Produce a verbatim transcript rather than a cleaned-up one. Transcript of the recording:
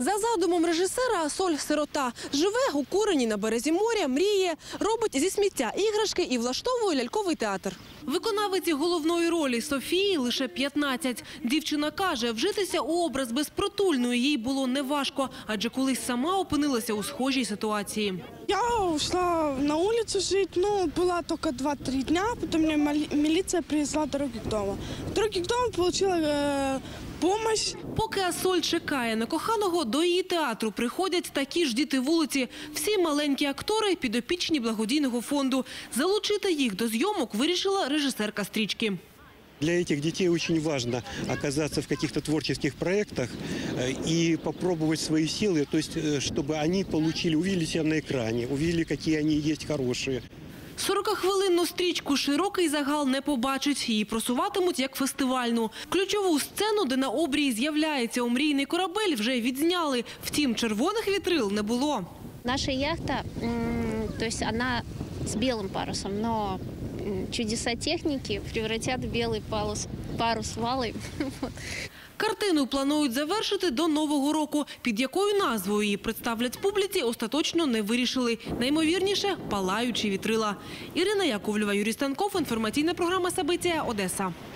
За задумом режисера Соль-сирота живе у Курині на березі моря, мріє, робить зі сміття іграшки і влаштовує ляльковий театр. Виконавиці головної ролі Софії лише п'ятнадцять. Дівчина каже, вжитися у образ безпритульної їй було неважко, адже колись сама опинилася у схожій ситуації. Я ушла на улицу жить, ну, была только два-три дня, потом мне милиция привезла дороги к дому. В дороге к дому получила э, помощь. Поки Асоль чекає на коханого, до її театру приходять такі ж діти вулиці. Всі маленькі актори – підопічні благодійного фонду. Залучити їх до зйомок вирішила режисерка стрічки. Для этих детей очень важно оказаться в каких-то творческих проектах и попробовать свои силы, то есть чтобы они получили, увидели себя на экране, увидели, какие они есть хорошие. сорокахвилинну стрічку широкий загал не побачить. Її просуватимуть як фестивальну. Ключову сцену, де на обрії з'являється омрійний корабель, вже відзняли. Втім, червоних вітрил не було. Наша яхта, то есть она с белым парусом, но чудеса техники превратят в белый парус, парус валой. Картину планують завершити до Нового року. Під якою назвою її представлять публіці, остаточно не вирішили. Наймовірніше – «Палаючі вітрила». Ірина Яковлєва, Юрій Станков, інформаційна програма «Сабиття», Одеса.